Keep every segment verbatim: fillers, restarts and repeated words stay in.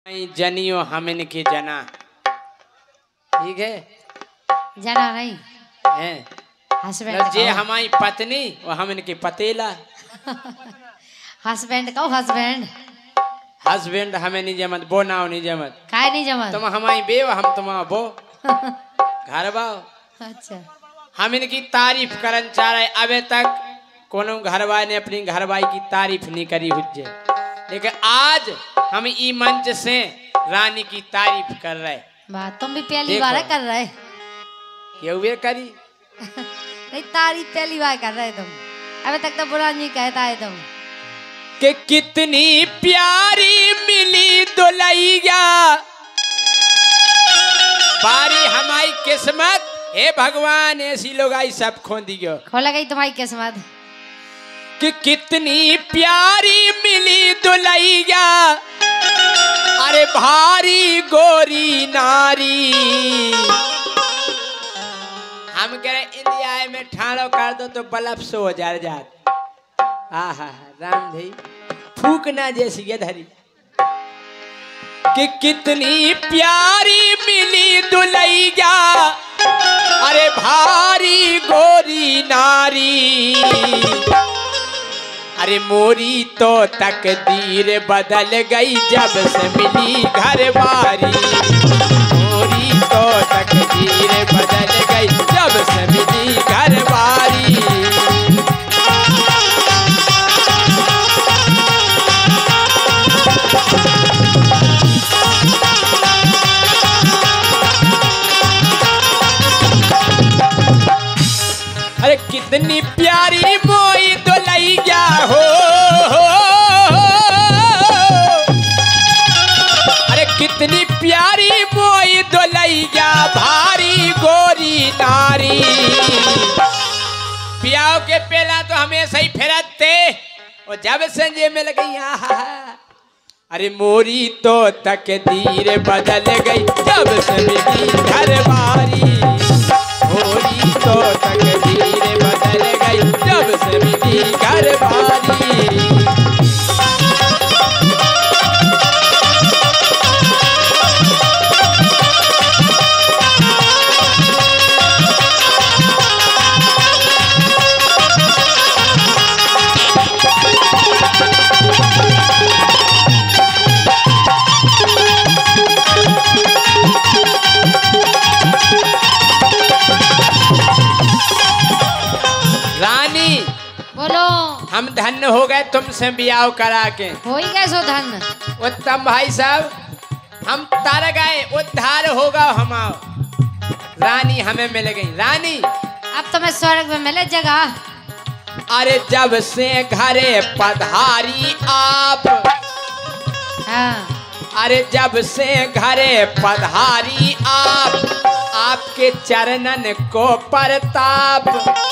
जनियो हम इनकी जना, ठीक है, जना नहीं है हस्बैंड जे हमारी पत्नी वो हम इनकी पतेला। हस्बैंड कहो हस्बैंड हस्बैंड हमें नहीं जमत, बो नाव नहीं जमत, काय नहीं जमत, तुम हमारी बेव हम तुम्हारा बो घर बाओ। अच्छा हम इनकी तारीफ करन चाह रहे, अबे तक कोनो घरवाई ने अपनी घरवाई की तारीफ नहीं करी हुज्जे, लेकिन आज हम ई मंच से रानी की तारीफ कर रहे। बात तुम भी पहली बार कर रहे, क्यों वे करी नहीं तारीफ पहली बार कर रहे तुम, अबे तक तो बुरा नहीं कहता है तुम। कि कितनी प्यारी मिली दुल्हैया, बारी हमारी किस्मत, हे भगवान ऐसी लोग आई सब खो दियो, खोला गई तुम्हारी किस्मत। कि कितनी प्यारी मिली दुल्हैया, अरे भारी गोरी नारी। हम कह रहे इंडिया में ठाड़ो कर दो तो बल्ब सो हो जा जात। हाँ हाँ राम भाई फूकना जैसी ये धरी। कि कितनी प्यारी मिली दुल्हैया, अरे भारी गोरी नारी। अरे मोरी तो तकदीर बदल गई जब से मिली घरवारी, मोरी तो तकदीर बदल गई जब से मिली घरवारी। अरे कितनी प्यारी मोई दुल्हैया हो, अरे कितनी प्यारी मोई दुल्हैया, भारी गोरी नारी। पियाओ के पहला तो हमेशा ही फिरते और जब संजय में लगी आहा, अरे मोरी तो तकदीर बदल गई जब से मिली घरवारी, मोरी तो तकदीर बदल गई जब से मिली घरवारी। रानी बोलो, हम धन्य हो गए तुमसे ब्याह करा के। हो ही गए सो धन। उत्तम भाई साहब हम तार गए, उद्धार होगा हमारा। रानी हमें मिल गई। रानी अब तो मैं स्वर्ग में मिले जगह। अरे जब से घरे पधारी आप, हाँ अरे जब से घरे पधारी आप, आपके चरणन को परताप।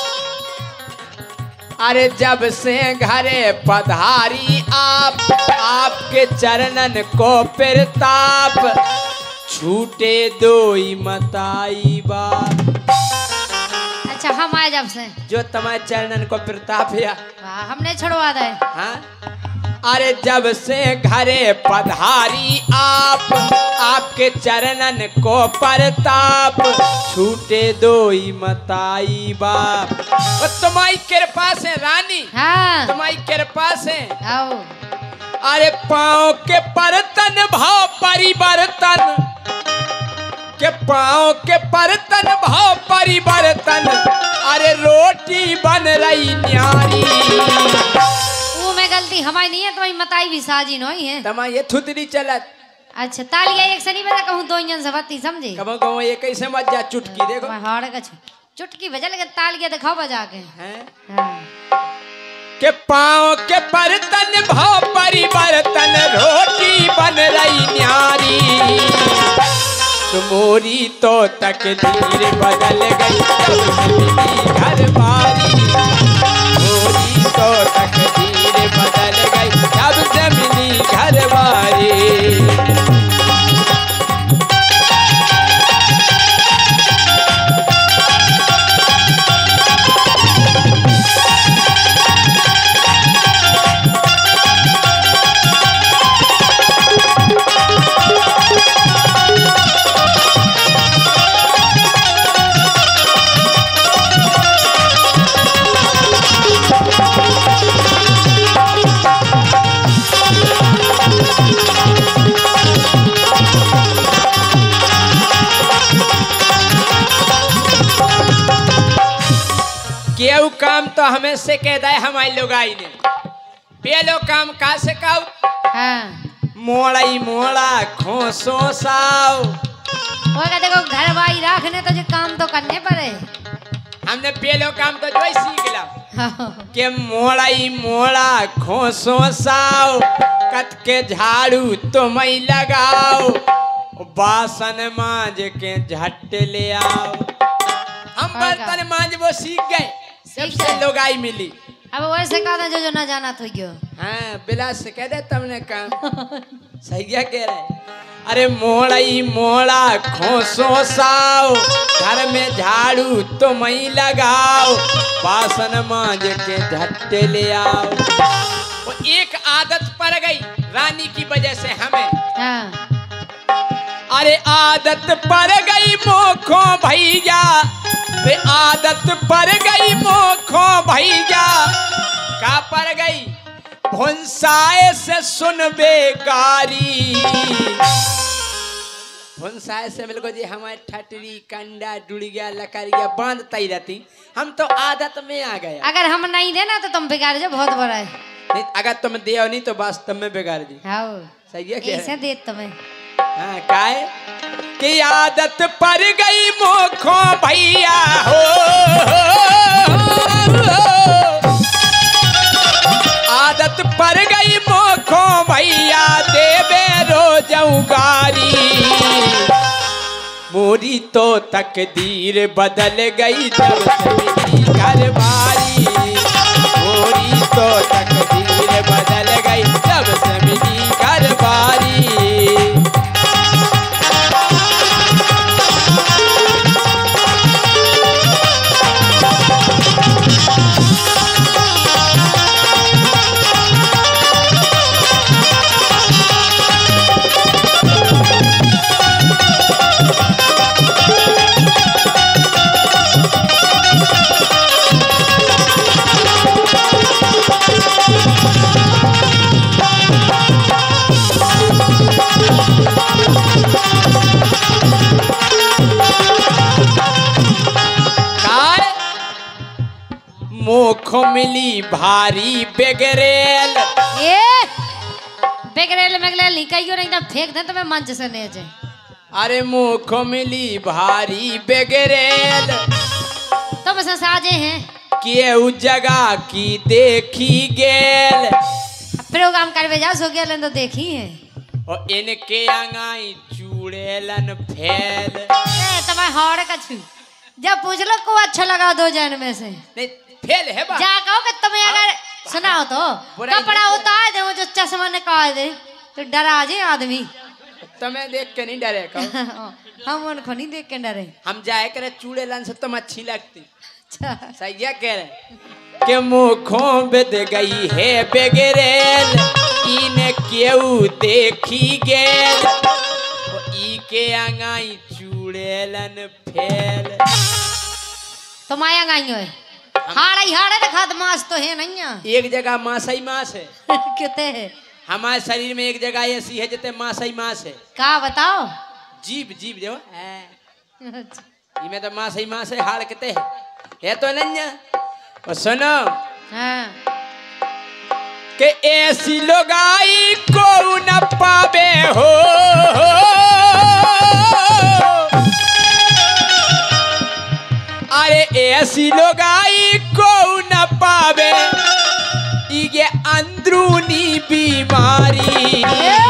अरे जब से घरे पधारी आप, आपके चरणन को परताप। छूटे दोई मताई बाप। अच्छा हम आए जब से जो तुम्हारे चरणन को प्रताप है, वाह हमने छुड़वा दे। हाँ? अरे जब से घरे पधारी आप, आपके चरणन को परताप। छूटे दोई मताई बाप। और तुम्हारी कृपा से रानी, हाँ तुम्हारी कृपा से आओ। अरे पाँव के परतन भाव परिवर्तन, के पाँव के परतन भाव परिवर्तन। अरे रोटी बन रही न्यारी। वो में गलती हमारी नहीं है, तुम्हारी मताई भी साजी नहीं है। तुम्हारी ये थुतरी चलत। अच्छा तालिया एक से नहीं बजा कहूँ दो इंजन से बत्ती समझे। कब कहूँ ये कैसे मत जा चुटकी देखो। मैं हाड़ का चुटकी बजा लेकिन तालिया दिखाओ बजा के। हैं? हाँ। के पाँव के बर्तन भाव परिवर्तन। रोटी बन रही न्यारी। तुम्हारी तो तकदीर बदल गई जब से मिली घरवारी। तुम्हारी तो तकदीर बदल गई जब से मिली घरवारी। पेलू काम तो हमें से कह दे हमारी लोग आई ने पेलो काम का से काऊ हाँ मोड़ाई मोड़ा खोसो साव वो का देखो घर भाई रखने तो जो काम तो करने पड़े। हमने पेलो काम तो जो ही सीख ला के मोड़ाई मोड़ा खोसो साव कत के झाड़ू तो मई लगाओ बासन मांज के झट ले आओ। हम बर्तन मांज वो सीख गए सबसे लोग आई मिली। अब वैसे कहा था जो जो ना जाना तो क्यों हाँ बिलास से कह दे तुमने काम सही क्या कह रहे। अरे मोड़ाई मोड़ा खोसो साव घर में झाड़ू तो मई लगाओ बासन मांज के झट ले आओ। वो एक आदत पड़ गई रानी की वजह से हमें। हाँ अरे आदत पड़ गई मोखो भैया रे आदत पड़ गई मोखो भैया का पड़ गई भुनसाए से सुन बेकारी भुनसाए से मिल को जी हमारे ठटरी कंडा डुड़िया लकड़िया बांधता ही रहती हम तो आदत में आ गए। अगर हम नहीं देना तो तुम बिगाड़ जो बहुत बड़ा है। नहीं अगर तुम दियो नहीं तो वास्तव में बिगाड़ दी। हाँ सही है क्या ऐसे दे तुम्हें हाँ काहे कि आदत पड़ गई मोखो भैया हो, हो, हो आदत पड़ गई मोखो भैया देवे रोज उगारी मोरी तो तकदीर बदल गई जब से मिली घरवारी मोरी तो तकदीर बदल गई जब से मिली घरवारी। मोखो मिली भारी बेगरेल ए बेगरेल मेगरेल निकाइयो नहीं तो फेंक दे तो मैं मंच से नहीं जाए। अरे मोखो मिली भारी बेगरेल तुम से साजे हैं के उ जगह की देखी गेल प्रोग्राम करवे जा सो गया तो देखी है और इनके अंगाई चूड़ेलन फैल ए तुम्हारे हाड़ का छू जब पूछ लो को अच्छा लगा दो जन में से नहीं फेल है बा जा कहो कि तुम्हें अगर सुनाओ तो कपड़ा उतार दे वो जो चश्मा निकाल दे तो डरा जे आदमी तुम्हें देख के नहीं डरे कहो हम उनको नहीं देख के डरे हम जाए करे चूड़ेलन से तुम अच्छी लगती। अच्छा सही है कह रहे के मुखों बिद गई है बेगरेल इने केऊ देखी गेल ई के अंगाई चूड़ेलन फैल तो माया गाई है हाड़ा ही हाड़ा तो खाद मांस तो है नहीं एक जगह मांस ही मांस है कितने है हमारे शरीर में एक जगह ऐसी है जैसे मांस ही मांस है। का बताओ जीव जीव जो इसमें तो मांस ही मांस है हाड़ कितने है है तो नहीं और सुनो हाँ कि ऐसी लोगाई को न पावे हो अरे ऐसी लोगाई को न पावे ये अंदरूनी बीमारी।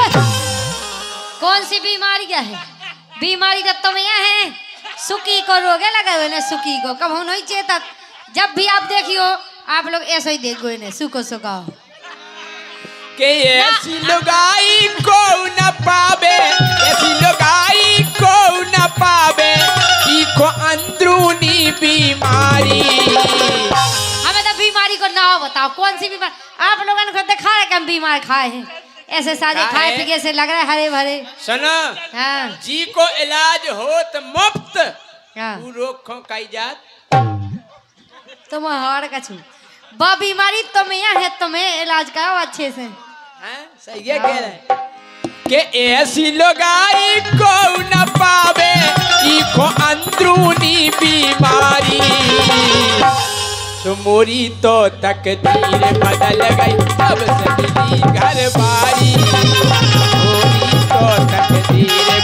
कौन सी बीमारी क्या है बीमारी का तुम यह है सुकी को रोगे लगे हुए ने सुकी को कब नहीं चेतक जब भी आप देखियो आप लोग ऐसा ही देखो इन्हें सुको सुका के ऐसी लोगाई को न पावे ऐसी लोगाई को न पावे को अंदरूनी बीमारी। हमें तो बीमारी को ना बताओ कौन सी बीमारी आप लोगों ने देखा है कि हम बीमार खाए हैं ऐसे सारे खाए पीके से लग रहा है हरे भरे। सुनो हाँ जी को इलाज हो तो मुफ्त हाँ रोग खो काई जात तुम हार का छू बा बीमारी तुम्हें यहाँ है तुम्हें इलाज कराओ अच्छे से। हाँ सही है कह रहे कि ऐसी लोगाई को न पावे इको अंदरूनी बीमारी। तो मोरी तो तकदीर बदल गई अब से मिली घर बारी मोरी तो तकदीर